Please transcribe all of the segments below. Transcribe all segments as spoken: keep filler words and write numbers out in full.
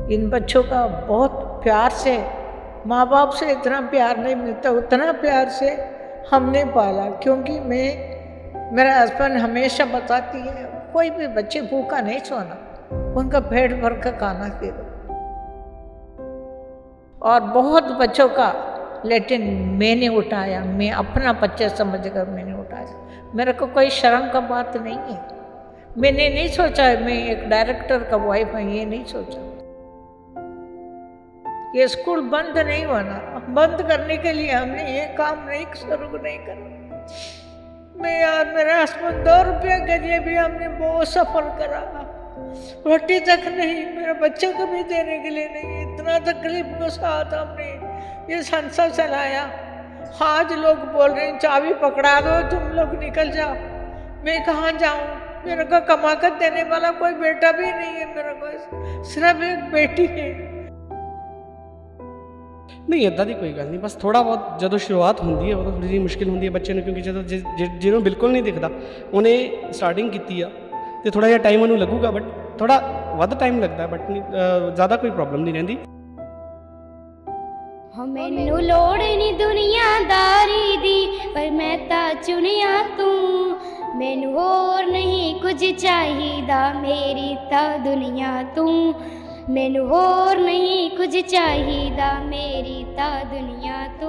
इन बच्चों का बहुत प्यार से, माँ बाप से इतना प्यार नहीं मिलता, उतना प्यार से हमने पाला। क्योंकि मैं, मेरा हस्बैंड हमेशा बताती है, कोई भी बच्चे भूखा नहीं सोना, उनका पेट भर का खाना दे दो। और बहुत बच्चों का लेकिन मैंने उठाया, मैं अपना बच्चा समझकर मैंने उठाया। मेरे को कोई शर्म का बात नहीं है। मैंने नहीं सोचा मैं एक डायरेक्टर का वाइफ है, ये नहीं सोचा। ये स्कूल बंद नहीं होना, बंद करने के लिए हमने ये काम नहीं शुरू नहीं करना। मैं यार, मेरे हस्बैंड दो रुपये के लिए भी हमने बहुत सफर करा, रोटी तक नहीं, मेरे बच्चे को भी देने के लिए नहीं। इतना तकलीफ के साथ हमने ये संस्था चलाया। आज लोग बोल रहे हैं चाबी पकड़ा दो, तुम लोग निकल जाओ। मैं कहाँ जाऊँ? मेरे को कमा कर देने वाला कोई बेटा भी नहीं है, मेरे को सिर्फ एक बेटी है। नहीं इदा की कोई गल नहीं, बस थोड़ा बहुत जो शुरुआत होंगी है वो थोड़ी जी मुश्किल होंगी है बच्चे ने, क्योंकि जो जिन्होंने बिल्कुल नहीं दिखता उन्हें स्टार्टिंग की है तो थोड़ा जहा टाइम उन्होंने लगूगा, बट थोड़ा वध टाइम लगता है, बट ज़्यादा कोई प्रॉब्लम नहीं रही। मैनू लोड़ नहीं दुनियादारी दी, पर मैं ता चुनिया तू, मैनू होर नहीं कुछ चाहिदा, मेरी ता दुनिया तू, मैनू होर नहीं कुछ चाहिदा, मेरी ता दुनिया तू।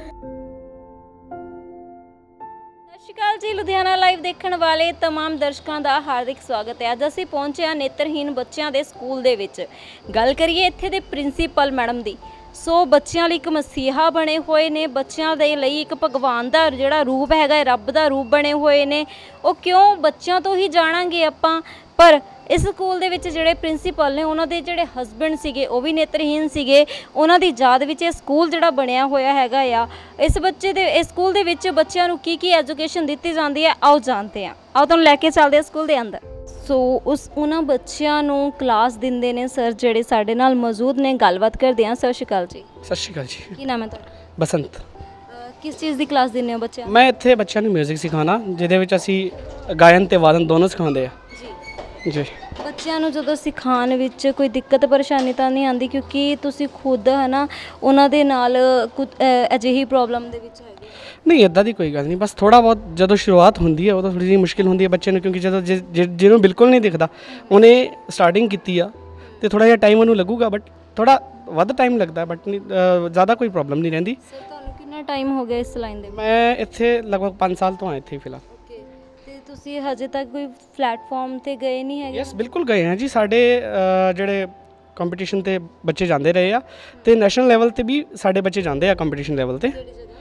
सत श्री अकाल जी, लुधियाना लाइव देखने वाले तमाम दर्शकों का हार्दिक स्वागत है। अज असीं पहुंचे हाँ नेत्रहीन बच्चों के स्कूल दे विच। गल करिए इत्थे दे प्रिंसीपल मैडम दी, सो बच्चों लिए एक मसीहा बने हुए ने, बच्चों के लिए एक भगवान का जिहड़ा रूप हैगा, रब का रूप बने हुए ने। वो क्यों बच्चों तो ही जाणांगे आपां, पर इस स्कूल दे विच जिहड़े प्रिंसीपल ने उन्हां दे जिहड़े हसबैंड सीगे वो भी नेत्रहीन सीगे, उन्हां दी याद विच ये स्कूल जिहड़ा बनया होया हैगा आ। इस बच्चे दे इस स्कूल दे विच बच्चों नूं की की एजुकेशन दित्ती जांदी है, आओ जानते हैं। आओ तुहानूं लैके चलदे स्कूल दे अंदर। सो उस उन्हां बच्चों नूं क्लास दिंदे ने सर जिहड़े साडे नाल मौजूद ने, गलबात करदे हां। सत श्री अकाल जी। सत श्री अकाल जी। की नाम है तुहाडा? बसंत। किस चीज़ की क्लास दिंदे हो बच्चों? मैं इत्थे बच्चों नूं म्यूजिक सिखाना, जिहदे विच असीं गायन ते वादन दोनों सिखांदे आ जी। बच्चों नूं जदों सिखाण विच कोई दिक्कत परेशानी तो नहीं आती, क्योंकि तुसीं खुद है ना उन्हां दे नाल कुछ अजिही प्रॉब्लम दे विच हैगे? नहीं इदा की कोई गल नहीं, बस थोड़ा बहुत जो शुरुआत होंगी है वो थोड़ी जी मुश्किल होंगी है बच्चे ने, क्योंकि जो जिन्होंने बिल्कुल नहीं दिखता उन्हें स्टार्टिंग की है तो थोड़ा जहा टाइम उन्होंने लगूगा, बट थोड़ा वध टाइम लगता है, बट ज़्यादा कोई प्रॉब्लम नहीं रही। सर तुहानूं कितना टाइम हो गया इस लाइन दे? मैं इत्थे लगभग पाँच साल तो हाँ इत्थे फिलहाल। तुसीं हजे तक कोई प्लेटफॉर्म ते गए नहीं है? यस बिल्कुल गए हैं जी। साढ़े जिहड़े कंपीटिशन ते बच्चे जाते रहे आ, तो नैशनल लैवल ते भी साढ़े बच्चे जाते हैं कंपीटिशन लैवल ते।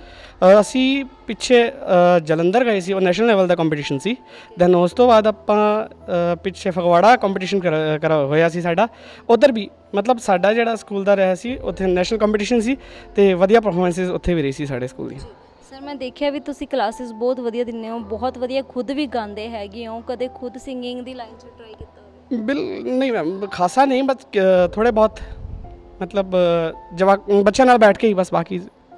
असी पिछे जलंधर गए सी, और नैशनल लैवल का कंपीटिशन सी। दैन उस तो बाद आपां पिछे फगवाड़ा कंपीटिशन कर कर होया सी साडा, उधर भी मतलब साडा जिहड़ा स्कूल दा रहा सी, उत्थे नैशनल कंपीटिशन सी ते वधिया परफॉर्मेंसिस उत्थे भी रही सी साडे स्कूल दी। सर मैं देखिया भी तुसी क्लासेस बहुत वधिया दिंदे हो, बहुत वधिया खुद भी गांदे हैगे हो, कदे खुद सिंगिंग दी लाइन च ट्राई कीता होवे? बिल नहीं मैम, खासा नहीं, बस थोड़े बहुत मतलब जवाक बच्चों नाल बैठ के ही बस, बाकी।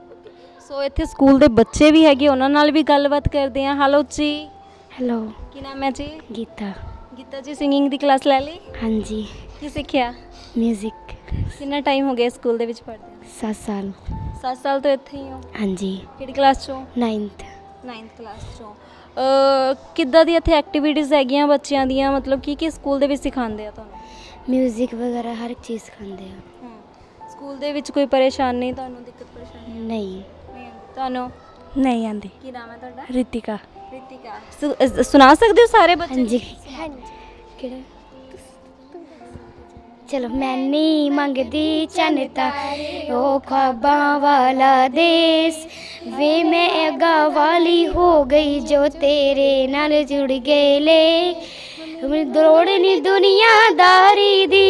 सो इत्थे स्कूल दे बच्चे भी हैगे, उन्हां नाल भी गलबात करदे हैं। हेलो जी। हेलो। की नाम है जी? गीता। गीता जी सिंगिंग दी क्लास ले ली? हाँ जी। की सीखिया? म्यूजिक। कितना टाइम हो गया स्कूल दे विच पढ़दे? सात साल। सात साल तो इत्थे ही हो? हाँ जी। किहड़ी क्लास चो? नाइन्थ। नाइन्थ क्लास चो। किद्दां दी इत्थे एक्टिविटीज़ हैगियां बच्चियां दियां, मतलब की की स्कूल दे विच सिखांदे आ तुहानूं? म्यूजिक वगैरह हर एक चीज़ सिखांदे आ। स्कूल दे विच कोई परेशानी तुहानूं, दिक्कत परेशानी? नहीं। तुहानूं नहीं आंदी। की नाम है तुहाडा? रितिका। रितिका। सु, सुना सकदे हो सारे बच्चे? हाँ जी। हाँ जी। चलो मैं नहीं मंगदी चन तारे, ओ ख्वाबां वाला देश, वे मैं अगा वाली हो गई जो तेरे नाल जुड़ गए ले, दौड़ नहीं दुनियादारी दी,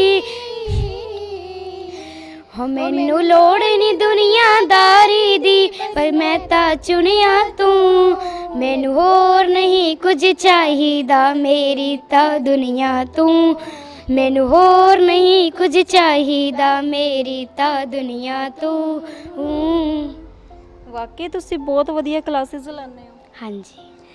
हो मैनू लोड़ नहीं दुनियादारी दी, पर मैं ता चुनिया तू, मैनू होर नहीं कुछ चाहिदा, मेरी ता दुनिया तू, मैनू होर नहीं कुछ चाहिदा, मेरी ता दुनिया तू। वाकई तुसी बहुत वधिया क्लासेस लाने हो। हाँ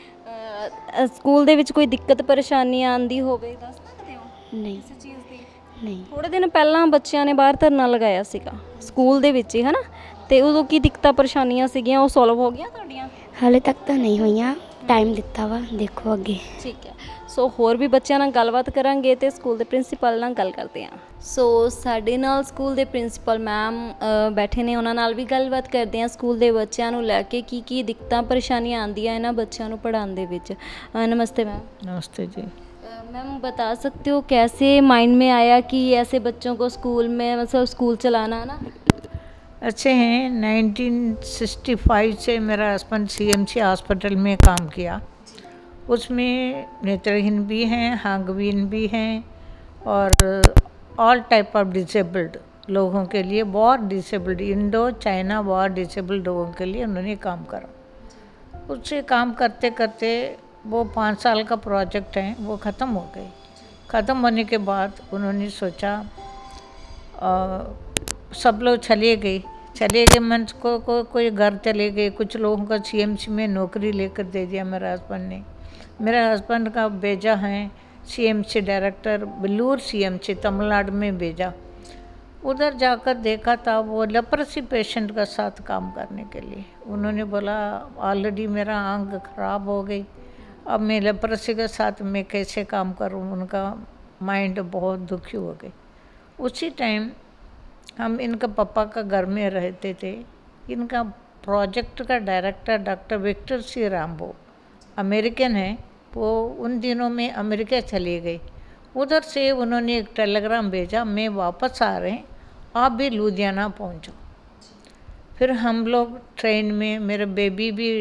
जी। स्कूल दे विच कोई दिक्कत परेशानी आंदी होवे दस सकदे हो? नहीं। किसी चीज़ दी? ਨਹੀਂ ਥੋੜੇ ਦਿਨ ਪਹਿਲਾਂ ਬੱਚਿਆਂ ਨੇ ਬਾਹਰ ਧਰਨਾ ਲਗਾਇਆ ਸੀਗਾ ਸਕੂਲ ਦੇ ਵਿੱਚ ਹੀ ਹੈ ਨਾ, ਤੇ ਉਦੋਂ ਕੀ ਦਿੱਕਤਾਂ ਪਰੇਸ਼ਾਨੀਆਂ ਸੀਗੀਆਂ, ਉਹ ਸੋਲਵ ਹੋ ਗਈਆਂ ਤੁਹਾਡੀਆਂ? ਹਾਲੇ ਤੱਕ ਤਾਂ ਨਹੀਂ ਹੋਈਆਂ, ਟਾਈਮ ਦਿੱਤਾ ਵਾ, ਦੇਖੋ ਅੱਗੇ। ਠੀਕ ਹੈ, ਸੋ ਹੋਰ ਵੀ ਬੱਚਿਆਂ ਨਾਲ ਗੱਲਬਾਤ ਕਰਾਂਗੇ ਤੇ ਸਕੂਲ ਦੇ ਪ੍ਰਿੰਸੀਪਲ ਨਾਲ ਗੱਲ ਕਰਦੇ ਹਾਂ। ਸੋ ਸਾਡੇ ਨਾਲ ਸਕੂਲ ਦੇ ਪ੍ਰਿੰਸੀਪਲ ਮੈਮ ਬੈਠੇ ਨੇ, ਉਹਨਾਂ ਨਾਲ ਵੀ ਗੱਲਬਾਤ ਕਰਦੇ ਹਾਂ ਸਕੂਲ ਦੇ ਬੱਚਿਆਂ ਨੂੰ ਲੈ ਕੇ ਕੀ ਕੀ ਦਿੱਕਤਾਂ ਪਰੇਸ਼ਾਨੀਆਂ ਆਉਂਦੀਆਂ ਇਹਨਾਂ ਬੱਚਿਆਂ ਨੂੰ पढ़ाने ਦੇ ਵਿੱਚ। नमस्ते मैम। नमस्ते जी। मैम बता सकते हो कैसे माइंड में आया कि ऐसे बच्चों को स्कूल में मतलब स्कूल चलाना ना? अच्छे हैं। नाइनटीन सिक्सटी फाइव से मेरा हस्बैंड सीएमसी हॉस्पिटल में काम किया, उसमें नेत्रहीन भी हैं, हांगवीन भी हैं और ऑल टाइप ऑफ डिसेबल्ड लोगों के लिए, बहुत डिसेबल्ड इंडो चाइना बहुत डिसेबल्ड लोगों के लिए उन्होंने काम करा। उससे काम करते करते वो पाँच साल का प्रोजेक्ट है वो ख़त्म हो गई। ख़त्म होने के बाद उन्होंने सोचा आ, सब लोग चले गए चले गए मन को, को कोई घर चले गए, कुछ लोगों का सीएमसी में नौकरी लेकर दे दिया मेरे हस्बैंड ने। मेरे हस्बैंड का भेजा है CMC director Vellore CMC Tamil Nadu में भेजा। उधर जाकर देखा था वो लेप्रोसी पेशेंट का साथ काम करने के लिए। उन्होंने बोला ऑलरेडी मेरा आंख खराब हो गई, अब मैं लेप्रोसी के साथ मैं कैसे काम करूं। उनका माइंड बहुत दुखी हो गई। उसी टाइम हम इनका पापा का घर में रहते थे। इनका प्रोजेक्ट का director doctor Victor C Rambo American है, वो उन दिनों में अमेरिका चली गई। उधर से उन्होंने एक टेलीग्राम भेजा, मैं वापस आ रहे हैं, आप भी लुधियाना पहुंचो। फिर हम लोग ट्रेन में, मेरे बेबी भी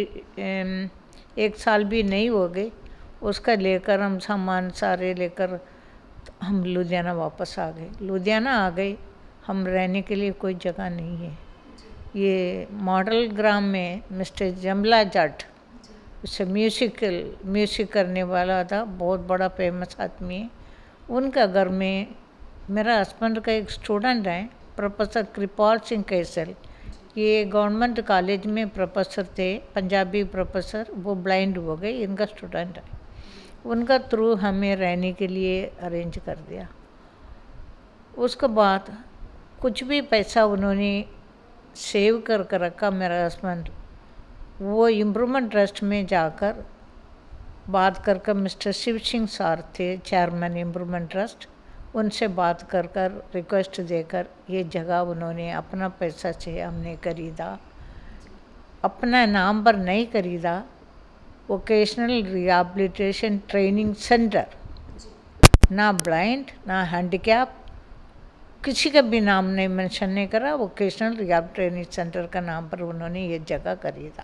एक साल भी नहीं हो गई, उसका लेकर हम सामान सारे लेकर हम लुधियाना वापस आ गए। लुधियाना आ गए, हम रहने के लिए कोई जगह नहीं है। ये मॉडल ग्राम में मिस्टर जमला जट, उससे म्यूजिकल म्यूजिक करने वाला था, बहुत बड़ा फेमस आदमी है। उनका घर में मेरा हस्बैंड का एक स्टूडेंट है प्रोफेसर कृपाल सिंह कैसल, ये गवर्नमेंट कॉलेज में प्रोफेसर थे, पंजाबी प्रोफेसर, वो ब्लाइंड हो गए, इनका स्टूडेंट है। उनका थ्रू हमें रहने के लिए अरेंज कर दिया। उसके बाद कुछ भी पैसा उन्होंने सेव कर कर रखा मेरा हस्बैंड, वो इम्प्रूवमेंट ट्रस्ट में जाकर बात कर कर मिस्टर शिव सिंह सर थे चेयरमैन इम्प्रूवमेंट ट्रस्ट, उनसे बात कर कर रिक्वेस्ट देकर ये जगह उन्होंने अपना पैसा से हमने खरीदा। अपना नाम पर नहीं खरीदा, वोकेशनल रिहैबिलिटेशन ट्रेनिंग सेंटर, ना ब्लाइंड ना हैंडीकैप, किसी का भी नाम नहीं मेंशन नहीं करा, वोकेशनल रिहैब ट्रेनिंग सेंटर का नाम पर उन्होंने ये जगह खरीदा।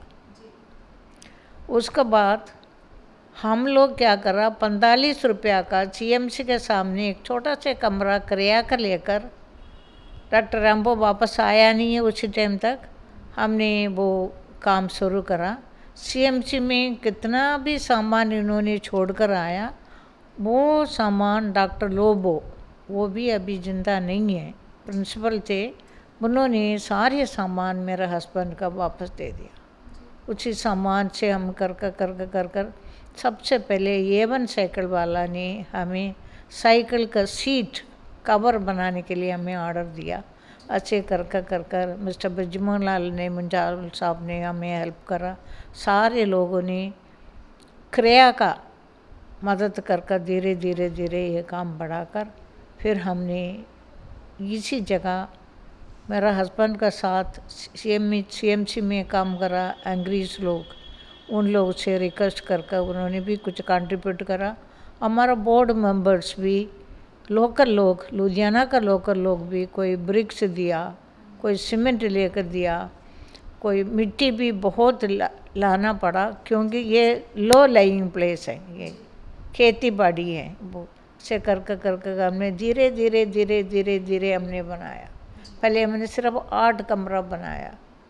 उसके बाद हम लोग क्या करा, पैंतालीस रुपया का सीएमसी के सामने एक छोटा सा कमरा किराया कर लेकर, डॉक्टर रामबो वापस आया नहीं है उसी टाइम तक, हमने वो काम शुरू करा। सीएमसी में कितना भी सामान इन्होंने छोड़कर आया, वो सामान डॉक्टर लोबो, वो भी अभी जिंदा नहीं है, प्रिंसिपल थे, उन्होंने सारे सामान मेरे हस्बैंड का वापस दे दिया। उसी सामान से हम कर कर कर कर कर कर सबसे पहले ए वन साइकिल वाला ने हमें साइकिल का सीट कवर बनाने के लिए हमें ऑर्डर दिया। अच्छे कर कर कर कर मिस्टर ब्रजमोहन लाल ने, मुंजाल साहब ने हमें हेल्प करा। सारे लोगों ने क्रिया का मदद कर कर धीरे धीरे धीरे ये काम बढ़ाकर फिर हमने इसी जगह, मेरा हस्बैंड का साथ सीएम सीएमसी में काम करा अंग्रेज लोग, उन लोग से रिक्वेस्ट कर कर उन्होंने भी कुछ कंट्रीब्यूट करा। हमारा बोर्ड मेंबर्स भी, लोकल लोग, लुधियाना का लोकल लोग भी, कोई ब्रिक्स दिया, कोई सीमेंट लेकर दिया, कोई मिट्टी भी बहुत ला, लाना पड़ा, क्योंकि ये लो लाइंग प्लेस है, ये खेती बाड़ी है, वो से कर कर कर कर हमने धीरे धीरे धीरे धीरे धीरे हमने बनाया। पहले हमने सिर्फ आठ कमरा बनाया,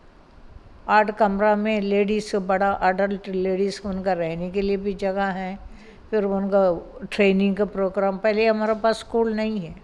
आठ कमरा में लेडीज़ बड़ा अडल्ट लेडीज़ उनका रहने के लिए भी जगह है, फिर उनका ट्रेनिंग का प्रोग्राम। पहले हमारे पास स्कूल नहीं है,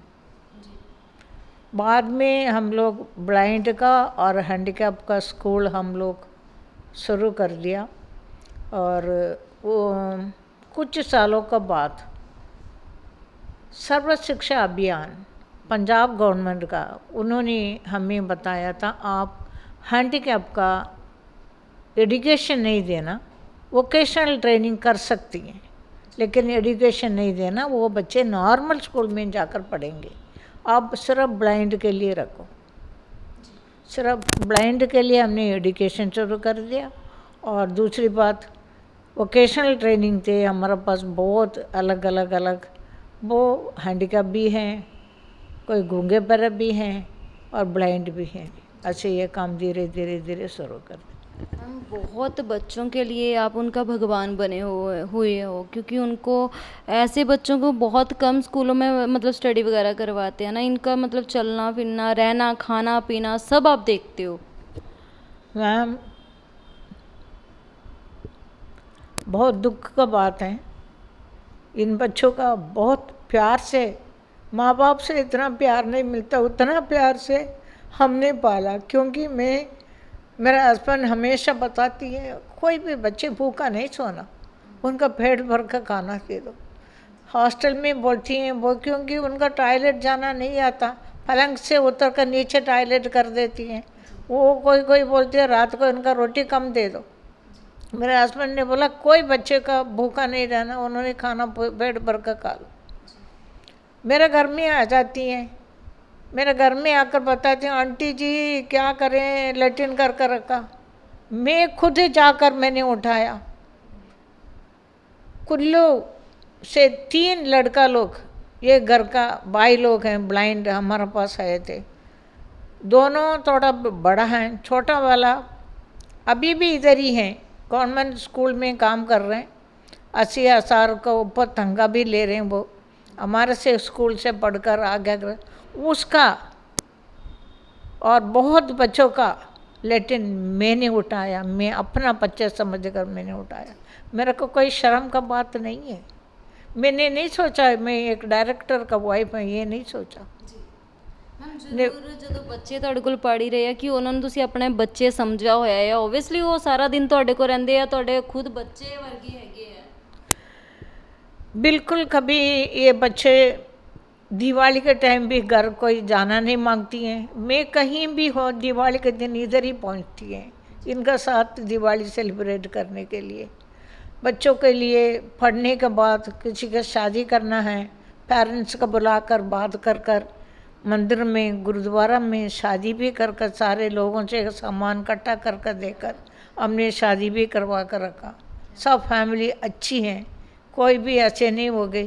बाद में हम लोग ब्लाइंड का और हैंडीकैप का स्कूल हम लोग शुरू कर दिया। और वो कुछ सालों के बाद सर्व शिक्षा अभियान पंजाब गवर्नमेंट का, उन्होंने हमें बताया था आप हैंडीकैप का एजुकेशन नहीं देना, वोकेशनल ट्रेनिंग कर सकती हैं लेकिन एजुकेशन नहीं देना, वो बच्चे नॉर्मल स्कूल में जाकर पढ़ेंगे, आप सिर्फ ब्लाइंड के लिए रखो। सिर्फ ब्लाइंड के लिए हमने एजुकेशन शुरू कर दिया। और दूसरी बात, वोकेशनल ट्रेनिंग थे हमारे पास बहुत अलग अलग अलग, वो हैंडीकैप भी हैं, कोई गूंगे पर भी हैं और ब्लाइंड भी हैं। ऐसे ये काम धीरे धीरे धीरे शुरू कर दिया। हम बहुत बच्चों के लिए आप उनका भगवान बने हुए हुए हो, क्योंकि उनको ऐसे बच्चों को बहुत कम स्कूलों में मतलब स्टडी वगैरह करवाते हैं ना, इनका मतलब चलना फिरना, रहना, खाना पीना सब आप देखते हो। मैम बहुत दुख का बात है, इन बच्चों का बहुत प्यार से, माँ बाप से इतना प्यार नहीं मिलता उतना प्यार से हमने पाला। क्योंकि मैं, मेरा हस्बैंड हमेशा बताती है कोई भी बच्चे भूखा नहीं सोना, उनका पेट भर का खाना दे दो। हॉस्टल में बोलती हैं वो, क्योंकि उनका टॉयलेट जाना नहीं आता, पलंग से उतर कर नीचे टॉयलेट कर देती हैं। वो कोई कोई बोलती है रात को उनका रोटी कम दे दो। मेरे हस्बैंड ने बोला कोई बच्चे का भूखा नहीं रहना, उन्होंने खाना पेट भर का खा लो। मेरे घर में आ जाती हैं, मेरे घर में आकर बताती हैं आंटी जी क्या करें, लेटिन कर कर रखा। मैं खुद ही जाकर मैंने उठाया। कुल्लू से तीन लड़का लोग, ये घर का भाई लोग हैं ब्लाइंड, हमारे पास आए थे। दोनों थोड़ा बड़ा हैं, छोटा वाला अभी भी इधर ही हैं, गवर्नमेंट स्कूल में काम कर रहे हैं, अस्सी हज़ार का ऊपर तनख्वाह भी ले रहे हैं। वो हमारे से स्कूल से पढ़कर आ गया। उसका और बहुत बच्चों का लेटिन मैंने उठाया, मैं अपना बच्चा समझकर मैंने उठाया। मेरे को कोई शर्म का बात नहीं है। मैंने नहीं सोचा मैं एक डायरेक्टर का वाइफ है, ये नहीं सोचा। ਜ਼ਰੂਰ ਜਦੋਂ ਬੱਚੇ ਤੁਹਾਡੇ ਕੋਲ ਪੜ੍ਹ ਹੀ ਰਹੇ ਆ ਕਿ ਉਹਨਾਂ ਨੂੰ ਤੁਸੀਂ ਆਪਣੇ ਬੱਚੇ ਸਮਝਿਆ ਹੋਇਆ ਹੈ, ਓਬਵੀਅਸਲੀ ਉਹ ਸਾਰਾ ਦਿਨ ਤੁਹਾਡੇ ਕੋਲ ਰਹਿੰਦੇ ਆ, ਤੁਹਾਡੇ ਖੁਦ ਬੱਚੇ ਵਰਗੇ ਹੈਗੇ ਆ। बिल्कुल, कभी ये बच्चे दिवाली के टाइम भी घर कोई जाना नहीं मांगती हैं। मैं कहीं भी हो दिवाली के दिन इधर ही पहुंचती हैं, इनका साथ दिवाली सेलिब्रेट करने के लिए। बच्चों के लिए पढ़ने के बाद किसी का शादी करना है, पेरेंट्स को बुलाकर बात कर कर मंदिर में गुरुद्वारा में शादी भी कर कर सारे लोगों से सामान इकट्ठा कर कर देकर हमने शादी भी करवा कर रखा। सब फैमिली अच्छी हैं, कोई भी ऐसे नहीं हो गई।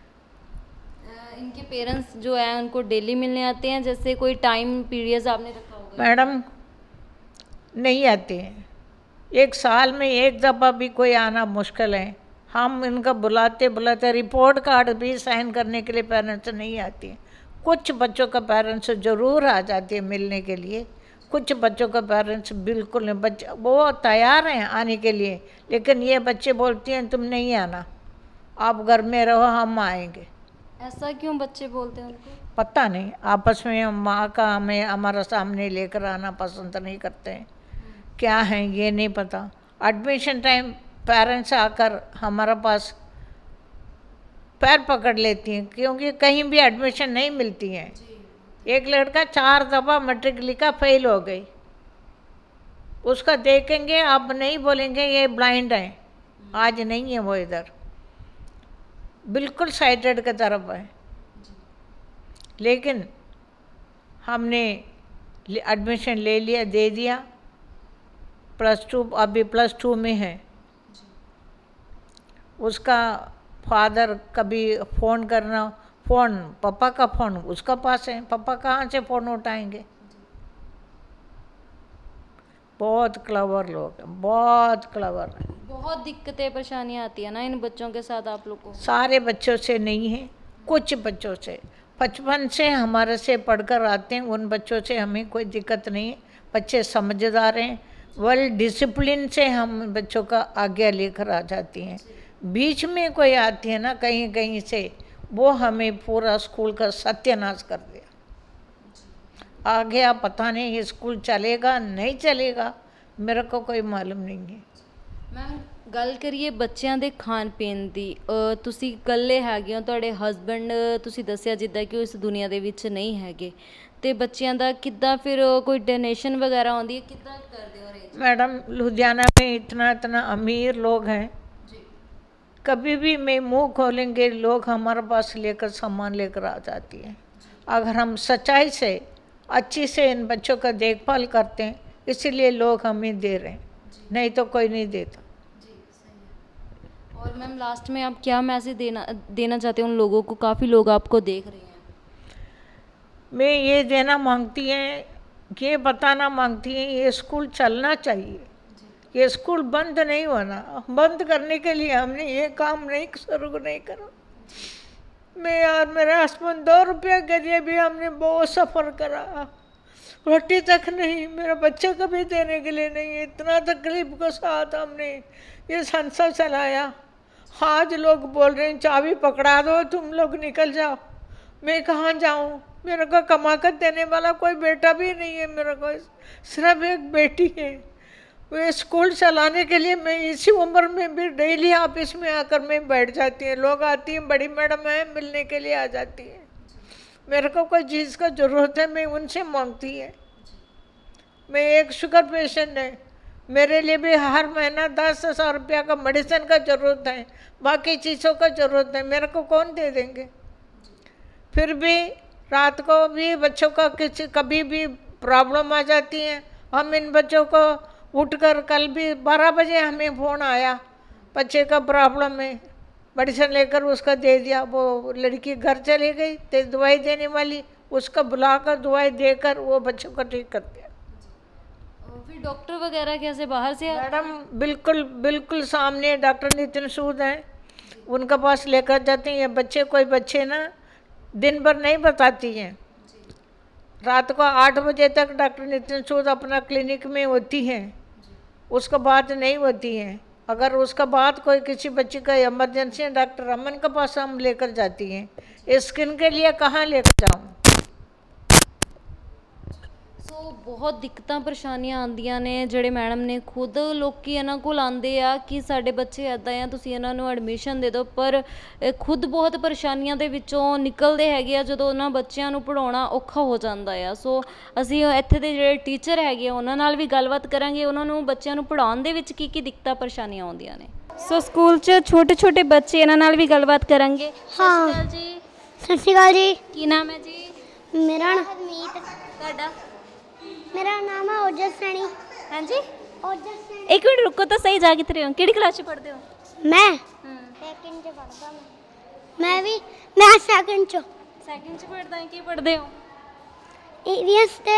इनके पेरेंट्स जो है उनको डेली मिलने आते हैं, जैसे कोई टाइम पीरियड आपने रखा होगा? मैडम नहीं आते हैं, एक साल में एक दफ़ा भी कोई आना मुश्किल है। हम इनका बुलाते बुलाते रिपोर्ट कार्ड भी साइन करने के लिए पेरेंट्स नहीं आती हैं। कुछ बच्चों का पेरेंट्स ज़रूर आ जाते हैं मिलने के लिए, कुछ बच्चों का पेरेंट्स बिल्कुल नहीं। बच्चे वो तैयार हैं आने के लिए, लेकिन ये बच्चे बोलते हैं तुम नहीं आना, आप घर में रहो, हम आएंगे। ऐसा क्यों बच्चे बोलते हैं उनको? पता नहीं, आपस में माँ का हमें हमारा सामने लेकर आना पसंद नहीं करते हैं, क्या हैं ये नहीं पता। एडमिशन टाइम पेरेंट्स आकर हमारे पास पैर पकड़ लेती हैं, क्योंकि कहीं भी एडमिशन नहीं मिलती हैं। एक लड़का चार दफ़ा मैट्रिक लिखा, फेल हो गई। उसका देखेंगे, आप नहीं बोलेंगे ये ब्लाइंड है, आज नहीं है वो इधर, बिल्कुल साइटेड की तरफ है। लेकिन हमने एडमिशन ले लिया, दे दिया। प्लस टू, अभी प्लस टू में है। उसका फादर कभी फ़ोन करना, फ़ोन पापा का फ़ोन उसका पास है, पापा कहाँ से फ़ोन उठाएंगे। बहुत क्लेवर लोग हैं, बहुत क्लेवर हैं। बहुत दिक्कतें परेशानियाँ आती है ना इन बच्चों के साथ आप लोग को? सारे बच्चों से नहीं है, कुछ बच्चों से। बचपन से हमारे से पढ़कर आते हैं, उन बच्चों से हमें कोई दिक्कत नहीं है। बच्चे समझदार हैं, वेल डिसिप्लिन से हम बच्चों का आज्ञा लेकर आ जाती हैं। बीच में कोई आती है ना कहीं कहीं से, वो हमें पूरा स्कूल का सत्यानाश कर दिया। आगे आप पता नहीं स्कूल चलेगा नहीं चलेगा, मेरे को कोई मालूम नहीं है। मैम ਗੱਲ ਕਰੀਏ ਬੱਚਿਆਂ ਦੇ ਖਾਣ ਪੀਣ ਦੀ, ਅ, ਤੁਸੀਂ ਇਕੱਲੇ ਹੈਗੇ ਹੋ, ਤੁਹਾਡੇ ਹਸਬੈਂਡ ਤੁਸੀਂ ਦੱਸਿਆ ਜਿੱਦਾਂ ਕਿ ਉਹ ਇਸ ਦੁਨੀਆ ਦੇ ਵਿੱਚ ਨਹੀਂ ਹੈਗੇ, ਤੇ ਬੱਚਿਆਂ ਦਾ ਕਿੱਦਾਂ ਫਿਰ ਕੋਈ ਡੋਨੇਸ਼ਨ वगैरह आती है, कितना करते हो अरेंज? मैडम लुधियाना में इतना इतना अमीर लोग हैं, कभी भी मैं मुंह खोलेंगे लोग हमारे पास लेकर सामान लेकर आ जाती है। अगर हम सच्चाई से अच्छी से इन बच्चों का देखभाल करते हैं इसीलिए लोग हमें दे रहे हैं, नहीं तो कोई नहीं देता। और मैम लास्ट में आप क्या मैसेज देना देना चाहते हैं उन लोगों को, काफ़ी लोग आपको देख रहे हैं? मैं ये देना मांगती हैं, ये बताना मांगती हैं, ये स्कूल चलना चाहिए, ये स्कूल बंद नहीं होना। बंद करने के लिए हमने ये काम नहीं शुरू नहीं करा। मैं और मेरे हस्बैंड दो रुपये के लिए भी हमने बहुत सफ़र करा, रोटी तक नहीं, मेरा बच्चे को भी देने के लिए नहीं, इतना तकलीफ के साथ हमने ये संस्था चलाया। आज लोग बोल रहे हैं चाबी पकड़ा दो तुम लोग निकल जाओ, मैं कहाँ जाऊँ? मेरे को कमा कर देने वाला कोई बेटा भी नहीं है, मेरे को सिर्फ एक बेटी है। वे स्कूल चलाने के लिए मैं इसी उम्र में भी डेली ऑफिस में आकर मैं बैठ जाती है, लोग आती हैं बड़ी मैडम है मिलने के लिए आ जाती है, मेरे को कोई चीज़ का ज़रूरत है मैं उनसे मांगती है। मैं एक शुगर पेशेंट है, मेरे लिए भी हर महीना दस हज़ार रुपया का मेडिसिन का ज़रूरत है, बाकी चीज़ों का ज़रूरत है, मेरे को कौन दे देंगे? फिर भी रात को भी बच्चों का किसी कभी भी प्रॉब्लम आ जाती है, हम इन बच्चों को उठकर, कल भी बारह बजे हमें फ़ोन आया बच्चे का प्रॉब्लम है, मेडिसिन लेकर उसका दे दिया, वो लड़की घर चली गई, तो दवाई देने वाली उसका बुलाकर दवाई देकर वो बच्चों को ठीक कर दिया। फिर डॉक्टर वगैरह कैसे बाहर से? मैडम बिल्कुल बिल्कुल सामने डॉक्टर नितिन सूद हैं, उनके पास लेकर जाते हैं। ये बच्चे कोई बच्चे ना दिन भर नहीं बताती हैं, रात को आठ बजे तक डॉक्टर नितिन सूद अपना क्लिनिक में होती हैं, उसका बात नहीं होती है। अगर उसका बाद कोई किसी बच्चे का इमरजेंसी है डॉक्टर रमन के पास हम लेकर जाती हैं, स्किन के लिए कहाँ लेकर जाऊँ? ਸੋ ਬਹੁਤ ਦਿੱਕਤਾਂ ਪਰੇਸ਼ਾਨੀਆਂ ਆਉਂਦੀਆਂ ਨੇ ਜਿਹੜੇ ਮੈਡਮ ਨੇ ਖੁਦ ਲੋਕੀ ਇਹਨਾਂ ਕੋਲ ਆਉਂਦੇ ਆ ਕਿ ਸਾਡੇ ਬੱਚੇ ਇੱਦਾਂ ਆ ਤੁਸੀਂ ਇਹਨਾਂ ਨੂੰ ਐਡਮਿਸ਼ਨ ਦੇ ਦਿਓ, ਪਰ ਇਹ ਖੁਦ ਬਹੁਤ ਪਰੇਸ਼ਾਨੀਆਂ ਦੇ ਵਿੱਚੋਂ ਨਿਕਲਦੇ ਹੈਗੇ ਆ ਜਦੋਂ ਉਹਨਾਂ ਬੱਚਿਆਂ ਨੂੰ ਪੜ੍ਹਾਉਣਾ ਔਖਾ ਹੋ ਜਾਂਦਾ ਆ। ਸੋ ਅਸੀਂ ਇੱਥੇ ਦੇ ਜਿਹੜੇ ਟੀਚਰ ਹੈਗੇ ਆ ਉਹਨਾਂ ਨਾਲ ਵੀ ਗੱਲਬਾਤ ਕਰਾਂਗੇ, ਉਹਨਾਂ ਨੂੰ ਬੱਚਿਆਂ ਨੂੰ ਪੜ੍ਹਾਉਣ ਦੇ ਵਿੱਚ ਕੀ ਕੀ ਦਿੱਕਤਾਂ ਪਰੇਸ਼ਾਨੀਆਂ ਆਉਂਦੀਆਂ ਨੇ। ਸੋ ਸਕੂਲ 'ਚ ਛੋਟੇ ਛੋਟੇ ਬੱਚੇ ਇਹਨਾਂ ਨਾਲ ਵੀ ਗੱਲਬਾਤ ਕਰਾਂਗੇ। ਹਾਂ ਜੀ ਸਤਿ ਸ਼੍ਰੀ ਅਕਾਲ ਜੀ। ਕੀ ਨਾਮ ਹੈ ਜੀ? ਮੇਰਾ ਨਾਮ ਹਰਮੀਤ। ਤੁਹਾਡਾ? ਮੇਰਾ ਨਾਮ ਹੈ ਓਜਸ ਸੈਣੀ। ਹਾਂਜੀ ਓਜਸ ਸੈਣੀ। ਇੱਕ ਮਿੰਟ ਰੁਕੋ ਤਾਂ ਸਹੀ, ਜਾ ਕਿੱਥੇ ਹੋ? ਕਿਹੜੀ ਕਲਾਸ 'ਚ ਪੜ੍ਹਦੇ ਹੋ? ਮੈਂ ਸੈਕਿੰਡ 'ਚ ਪੜ੍ਹਦਾ। ਮੈਂ ਮੈਂ ਵੀ ਮੈਂ ਸੈਕਿੰਡ 'ਚ ਸੈਕਿੰਡ 'ਚ ਪੜ੍ਹਦਾ ਹੈ। ਕੀ ਪੜ੍ਹਦੇ ਹੋ? ਈਵੀਐਸ ਤੇ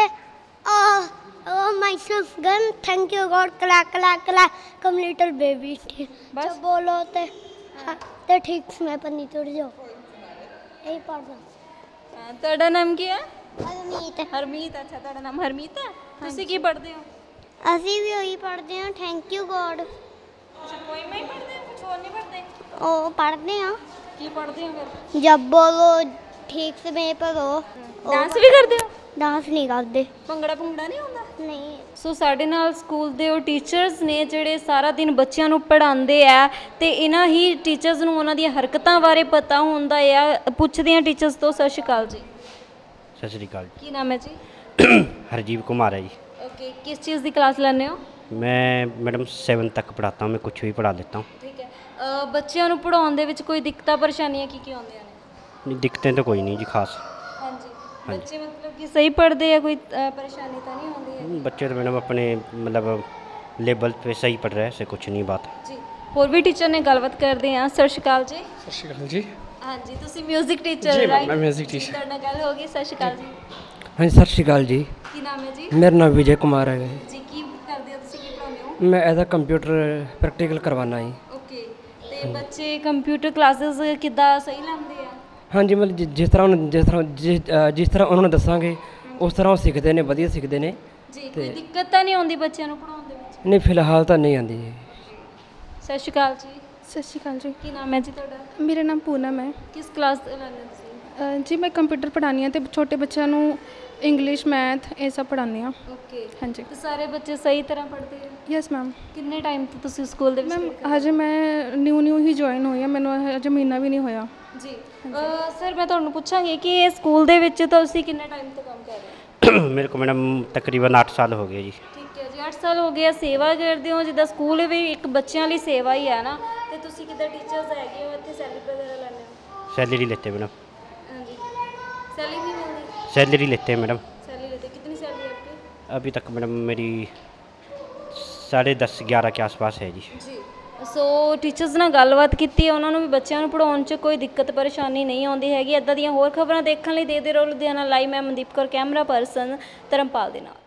ਓ ਮਾਈ ਸੈਲਫ ਗਨ ਥੈਂਕ ਯੂ ਗॉड ਕਲਾ ਕਲਾ ਕਲਾ ਕਮ ਲਿਟਲ ਬੇਬੀ ਬਸ ਬੋਲੋ ਤੇ ਤੇ ਠੀਕ ਸਮੇਂ ਪਰ ਨਹੀਂ ਤੁਰ ਜਾਓ, ਇਹੀ ਪੜ੍ਹਦਾ। ਤੁਹਾਡਾ ਨਾਮ ਕੀ ਹੈ? ਹਰਮੀਤ। ਹਰਮੀਤ। ਅੱਛਾ ਤੁਹਾਡਾ ਨਾਮ ਹਰਮੀਤ ਹੈ। ਤੁਸੀਂ ਕੀ ਪੜ੍ਹਦੇ ਹੋ? ਅਸੀਂ ਵੀ ਉਹੀ ਪੜ੍ਹਦੇ ਹਾਂ ਥੈਂਕ ਯੂ ਗॉड। ਅੱਛਾ ਕੋਈ ਮੈਂ ਹੀ ਪੜ੍ਹਦੇ ਹੋ, ਕੁਝ ਹੋਰ ਨਹੀਂ ਪੜ੍ਹਦੇ? ਉਹ ਪੜ੍ਹਦੇ ਹਾਂ। ਕੀ ਪੜ੍ਹਦੇ ਹੋ ਫਿਰ? ਜਬ ਬੋਲੋ ਠੀਕ ਸਮੇਂ ਪਰ ਹੋ। ਡਾਂਸ ਵੀ ਕਰਦੇ ਹੋ? ਡਾਂਸ ਨਹੀਂ ਕਰਦੇ। ਭੰਗੜਾ ਭੰਗੜਾ ਨਹੀਂ ਹੁੰਦਾ? ਨਹੀਂ। ਸੋ ਸਾਡੇ ਨਾਲ ਸਕੂਲ ਦੇ ਉਹ ਟੀਚਰਸ ਨੇ ਜਿਹੜੇ ਸਾਰਾ ਦਿਨ ਬੱਚਿਆਂ ਨੂੰ ਪੜ੍ਹਾਉਂਦੇ ਆ ਤੇ ਇਹਨਾਂ ਹੀ ਟੀਚਰਸ ਨੂੰ ਉਹਨਾਂ ਦੀਆਂ ਹਰਕਤਾਂ ਬਾਰੇ ਪਤਾ ਹੁੰਦਾ ਆ। ਪੁੱਛਦੇ ਆ ਟੀਚਰਸ ਤੋਂ। ਸਤਿ ਸ਼੍ਰੀ ਅਕਾਲ ਜੀ। ਸਤਿ ਸ਼੍ਰੀ ਅਕਾਲ। ਕੀ ਨਾਮ ਹੈ ਜੀ? हरजीव कुमार है जी। ओके, किस चीज़ की क्लास लेने हो? मैं मैडम सेवन तक पढ़ाता हूँ, मैं कुछ भी पढ़ा देता हूँ। ठीक है। अ, ਬੱਚਿਆਂ ਨੂੰ ਪੜਾਉਣ ਦੇ ਵਿੱਚ ਕੋਈ ਦਿੱਕਤਾਂ ਪਰੇਸ਼ਾਨੀਆਂ ਕੀ ਕੀ ਆਉਂਦੀਆਂ ਨੇ? नहीं दिक्कतें तो कोई नहीं जी खास। ਹਾਂਜੀ ਬੱਚੇ ਮਤਲਬ ਕਿ ਸਹੀ ਪੜ੍ਹਦੇ ਆ, ਕੋਈ ਅ, ਪਰੇਸ਼ਾਨੀ ਤਾਂ ਨਹੀਂ ਆਉਂਦੀ ਹੈ? बच्चे तो मैडम अपने मतलब लेवल पे सही पढ़ रहे हैं, ऐसे कुछ नहीं बात। ਜੀ ਹੋਰ ਵੀ ਟੀਚਰ ਨੇ, ਗੱਲਬਾਤ ਕਰਦੇ ਆ। ਸਤਿ ਸ਼੍ਰੀ ਅਕਾਲ ਜੀ। ਸਤਿ ਸ਼੍ਰੀ ਅਕਾਲ ਜੀ। ਹਾਂਜੀ ਤੁਸੀਂ ਮਿਊਜ਼ਿਕ ਟੀਚਰ ਜੀ ਰਾਈਟ? ਮੈਂ ਮਿਊਜ਼ਿਕ ਟੀਚਰ। ਤੁਹਾਡੇ ਨਾਲ ਗੱਲ ਹੋ ਗਈ। ਸਤਿ ਸ਼੍ਰੀ ਅਕਾਲ ਜੀ। हाँ जी सत श्रीकाल जी। ਕੀ ਨਾਮ ਹੈ ਜੀ? मेरा नाम विजय कुमार है ਜੀ ਕੀ ਕਰਦੇ ਹੋ ਤੁਸੀਂ, ਕੀ ਪੜ੍ਹਾਉਂਦੇ ਹੋ? मैं एज अ कंप्यूटर प्रैक्टिकल करवाना जी। ਓਕੇ ਤੇ ਬੱਚੇ ਕੰਪਿਊਟਰ ਕਲਾਸਿਸ ਕਿੱਦਾਂ ਸਹੀ ਲੈਂਦੇ ਆ? हाँ जी मतलब जि- जिस तरह उन्होंने जिस तरह जिस अ, जिस तरह उन्होंने दसांगे उस तरह वो सीखते हैं, वधिया सीखते हैं। ਜੀ ਕੋਈ ਦਿੱਕਤ ਤਾਂ ਨਹੀਂ ਆਉਂਦੀ ਬੱਚਿਆਂ ਨੂੰ ਪੜ੍ਹਾਉਣ ਦੇ ਵਿੱਚ? नहीं फिलहाल तो नहीं आती जी। ਸਤਿ ਸ਼੍ਰੀ ਅਕਾਲ ਜੀ। ਸਤਿ ਸ਼੍ਰੀ ਅਕਾਲ ਜੀ। ਕੀ ਨਾਮ ਹੈ ਜੀ ਤੁਹਾਡਾ? ਮੇਰਾ ਨਾਮ ਪੂਨਮ ਹੈ। ਕਿਸ ਕਲਾਸ ਦੇ ਲੈਂਦੇ ਤੁਸੀਂ? ਅ, ਜੀ ਮੈਂ ਕੰਪਿਊਟਰ ਪੜ੍ਹਾਉਂਦੀ ਹਾਂ ਅਤੇ ਛੋਟੇ ਬੱਚਿਆਂ ਨੂੰ ਇੰਗਲਿਸ਼ ਮੈਥ ਇਹ ਸਭ ਪੜ੍ਹਾਉਂਦੀ ਹਾਂ। ਓਕੇ ਹਾਂਜੀ ਤੇ ਸਾਰੇ ਬੱਚੇ ਸਹੀ ਤਰ੍ਹਾਂ ਪੜ੍ਹਦੇ ਆ? Yes ma'am. ਕਿੰਨੇ ਟਾਈਮ ਤੋਂ ਤੁਸੀਂ ਸਕੂਲ ਦੇ ਵਿੱਚ ਮੈਮ ਹਜੇ ਮੈਂ ਨਿਊ ਨਿਊ ਹੀ ਜੁਆਇਨ ਹੋਈ ਹਾਂ, ਮੈਨੂੰ ਹਜੇ ਮਹੀਨਾ ਵੀ ਨਹੀਂ ਹੋਇਆ। ਜੀ ਸਰ ਮੈਂ ਤੁਹਾਨੂੰ ਪੁੱਛਾਂਗੀ ਕਿ ਇਹ ਸਕੂਲ ਦੇ ਵਿੱਚ ਤੁਸੀਂ ਕਿੰਨੇ ਟਾਈਮ ਤੋਂ ਕੰਮ ਕਰ ਰਹੇ ਹੋ? मेरे को मैडम तकरीबन आठ साल हो गए जी। ਠੀਕ ਹੈ ਜੀ, ਅੱਠ ਸਾਲ ਹੋ ਗਏ ਆ ਸੇਵਾ ਕਰਦੇ ਹੋ। ਜਿੱਦਾਂ ਸਕੂਲ ਵੀ ਇੱਕ ਬੱਚਿਆਂ ਲਈ ਸੇਵਾ ਹੀ ਹੈ ਨਾ, ਤੇ ਤੁਸੀਂ ਕਿੱਦਾਂ ਟੀਚਰਸ ਹੈਗੇ ਹੋ ਇੱਥੇ ਸੈਲਰੀ ਵਗੈਰਾ ਲੈਂਦੇ ਹੋ? सैलरी लेते हैं मैडम। ਹਾਂਜੀ ਸੈਲਰੀ ਨਹੀਂ ਮਿਲਦੀ? सैलरी लेते हैं मैडम। सैलरी लेते कितनी सैलरी आपकी? अभी तक मैडम मेरी साढ़े दस ग्यारह के आसपास है जी। ਜੀ ਸੋ ਟੀਚਰਸ ਨਾਲ ਗੱਲਬਾਤ ਕੀਤੀ ਹੈ, ਉਹਨਾਂ ਨੂੰ ਵੀ ਬੱਚਿਆਂ ਨੂੰ ਪੜ੍ਹਾਉਣ 'ਚ ਕੋਈ ਦਿੱਕਤ ਪਰੇਸ਼ਾਨੀ ਨਹੀਂ ਆਉਂਦੀ ਹੈਗੀ। ਇੱਦਾਂ ਦੀਆਂ ਹੋਰ ਖਬਰਾਂ ਦੇਖਣ ਲਈ ਦੇਖਦੇ ਰਹੋ ਲੁਧਿਆਣਾ ਲਾਈਵ। ਮੈਂ ਮਨਦੀਪ ਕੌਰ, ਕੈਮਰਾ ਪਰਸਨ ਧਰਮਪਾਲ ਦੇ ਨਾਲ।